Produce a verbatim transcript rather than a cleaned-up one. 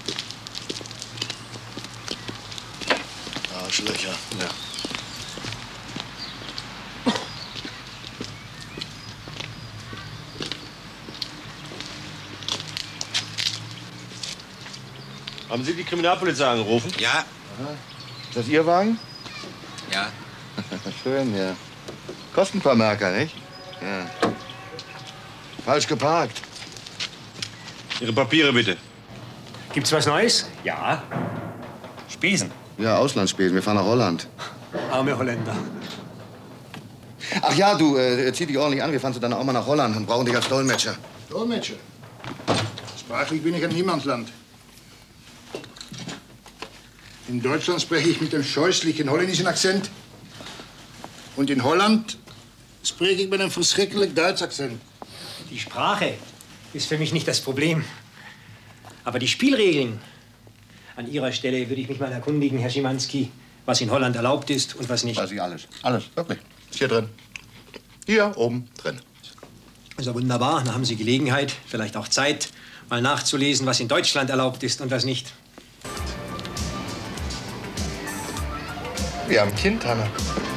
Arschlöcher. Ja. Haben Sie die Kriminalpolizei angerufen? Ja. Aha. Ist das Ihr Wagen? Ja. Schön, ja. Kostenvermerker, nicht? Ja. Falsch geparkt. Ihre Papiere bitte. Gibt's was Neues? Ja. Spesen. Ja, Auslandsspesen. Wir fahren nach Holland. Arme Holländer. Ach ja, du, äh, zieh dich ordentlich an. Wir fahren zu deiner Oma nach Holland und brauchen dich als Dolmetscher. Dolmetscher? Sprachlich bin ich ein Niemandsland. In Deutschland spreche ich mit dem scheußlichen holländischen Akzent. Und in Holland spreche ich mit einem verschrecklichen deutschen Akzent. Die Sprache ist für mich nicht das Problem. Aber die Spielregeln. An Ihrer Stelle würde ich mich mal erkundigen, Herr Schimanski, was in Holland erlaubt ist und was nicht. Weiß ich alles. Alles, wirklich. Ist hier drin. Hier oben drin. Ist ja wunderbar. Dann haben Sie Gelegenheit, vielleicht auch Zeit, mal nachzulesen, was in Deutschland erlaubt ist und was nicht. Wir haben ein Kind, Hanna.